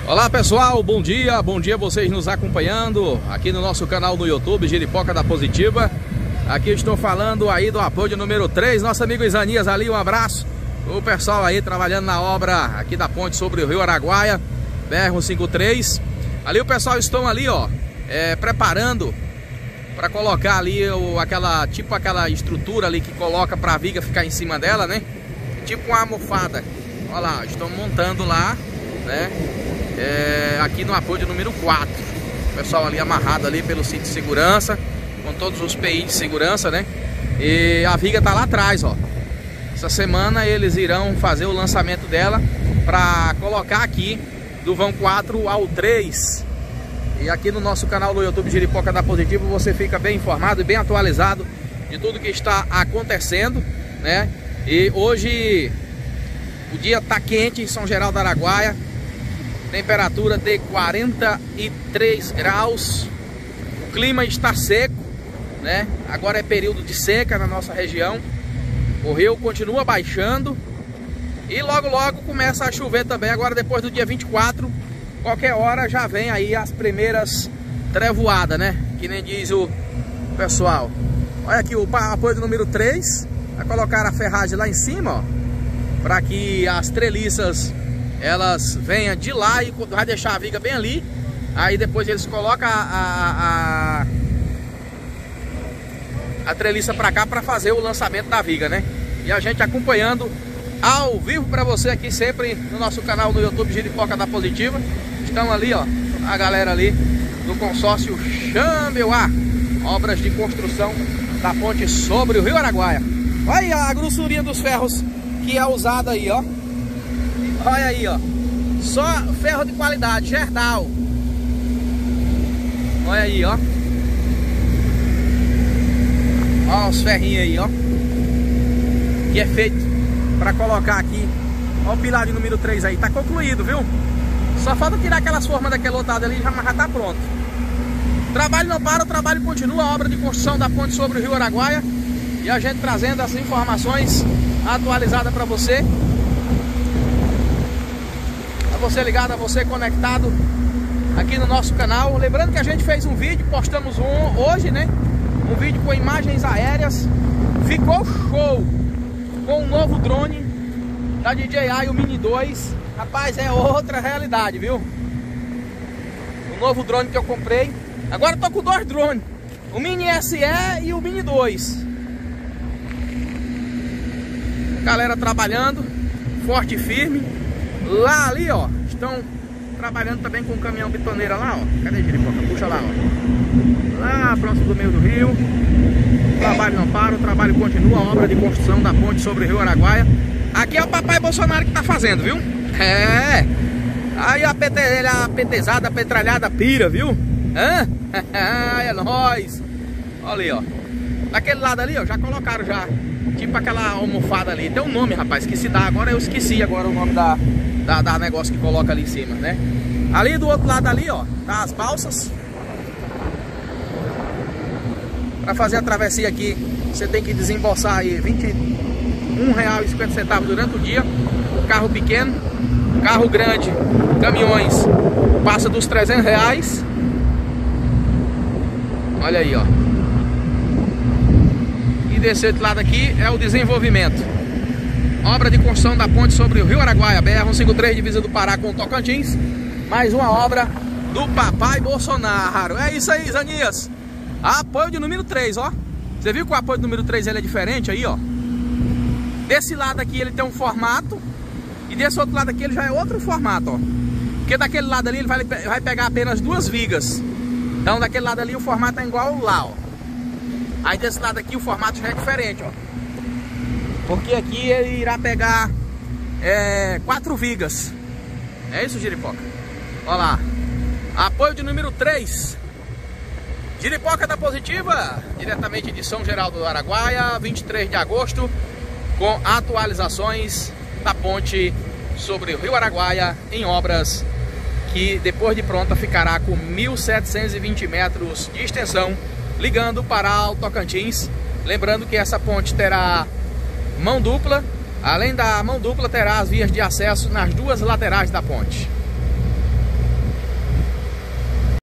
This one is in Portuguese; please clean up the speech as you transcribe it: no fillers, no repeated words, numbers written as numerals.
Olá pessoal, bom dia vocês nos acompanhando aqui no nosso canal no YouTube, Jeripoca da Positiva. Aqui estou falando aí do apoio número 3, nosso amigo Isanias ali, um abraço. O pessoal aí trabalhando na obra aqui da ponte sobre o Rio Araguaia, BR-153. Ali o pessoal estão ali, ó, preparando para colocar ali aquela estrutura ali que coloca para a viga ficar em cima dela, né? Tipo uma almofada. Olha lá, estão montando lá, né? Aqui no apoio número 4. O pessoal ali amarrado ali pelo cinto de segurança, com todos os PI de segurança, né? E a viga tá lá atrás, ó. Essa semana eles irão fazer o lançamento dela para colocar aqui do vão 4 ao 3. E aqui no nosso canal no YouTube Jeripoca da Positiva você fica bem informado e bem atualizado de tudo que está acontecendo, né? E hoje o dia tá quente em São Geraldo do Araguaia. Temperatura de 43 graus. O clima está seco, né? Agora é período de seca na nossa região. O rio continua baixando e logo logo começa a chover também. Agora depois do dia 24, qualquer hora já vem aí as primeiras trevoadas, né? Que nem diz o pessoal. Olha aqui o apoio do número 3. Vai colocar a ferragem lá em cima, ó, para que as treliças elas venham de lá e vai deixar a viga bem ali. Aí depois eles colocam a treliça para cá para fazer o lançamento da viga, né? E a gente acompanhando ao vivo para você aqui sempre no nosso canal no YouTube Jeripoca da Positiva. Estão ali, ó, a galera ali do consórcio Chambeuá, obras de construção da ponte sobre o Rio Araguaia. Olha aí a grossurinha dos ferros que é usada aí, ó. Olha aí, ó. Só ferro de qualidade, Gerdau. Olha aí, ó. Olha os ferrinhos aí, ó. Que é feito para colocar aqui. Olha o pilar de número 3 aí. Tá concluído, viu? Só falta tirar aquelas formas daquele lotado ali, já tá pronto. O trabalho não para, o trabalho continua. A obra de construção da ponte sobre o Rio Araguaia. E a gente trazendo as informações atualizadas para você. Você ligado, a você conectado aqui no nosso canal. Lembrando que a gente fez um vídeo, postamos hoje, né? Um vídeo com imagens aéreas. Ficou show com um novo drone da DJI, o Mini 2. Rapaz, é outra realidade, viu? O novo drone que eu comprei. Agora eu tô com 2 drones, o Mini SE e o Mini 2. Galera trabalhando forte e firme. Lá ali, ó, estão trabalhando também com o caminhão bitoneira lá, ó. Cadê, Jeripoca? Puxa lá, ó. Lá próximo do meio do rio. O trabalho não para, o trabalho continua. A obra de construção da ponte sobre o Rio Araguaia. Aqui é o papai Bolsonaro que tá fazendo, viu? É. Aí a petezada, a petralhada pira, viu? Hã? É nóis. Olha ali, ó. Daquele lado ali, ó, já colocaram já. Tipo aquela almofada ali. Tem um nome, rapaz, que se dá. Agora eu esqueci agora o nome da negócio que coloca ali em cima, né? Ali do outro lado ali, ó, tá as balsas. Para fazer a travessia aqui, você tem que desembolsar aí R$21,50 durante o dia. Carro pequeno, carro grande, caminhões, passa dos R$300. Olha aí, ó. E desse outro lado aqui é o desenvolvimento. Obra de construção da ponte sobre o Rio Araguaia, BR-153, divisa do Pará com o Tocantins. Mais uma obra do papai Bolsonaro. É isso aí, Isanias. Apoio de número 3, ó. Você viu que o apoio do número 3 ele é diferente aí, ó. Desse lado aqui ele tem um formato. E desse outro lado aqui ele já é outro formato, ó. Porque daquele lado ali ele vai pegar apenas 2 vigas. Então daquele lado ali o formato é igual lá, ó. Aí desse lado aqui o formato já é diferente, ó. Porque aqui ele irá pegar 4 vigas. É isso, Jeripoca? Olha lá. Apoio de número 3. Jeripoca da Positiva, diretamente de São Geraldo do Araguaia, 23 de agosto, com atualizações da ponte sobre o Rio Araguaia em obras que depois de pronta ficará com 1.720 metros de extensão, ligando para o Tocantins. Lembrando que essa ponte terá mão dupla, além da mão dupla terá as vias de acesso nas 2 laterais da ponte.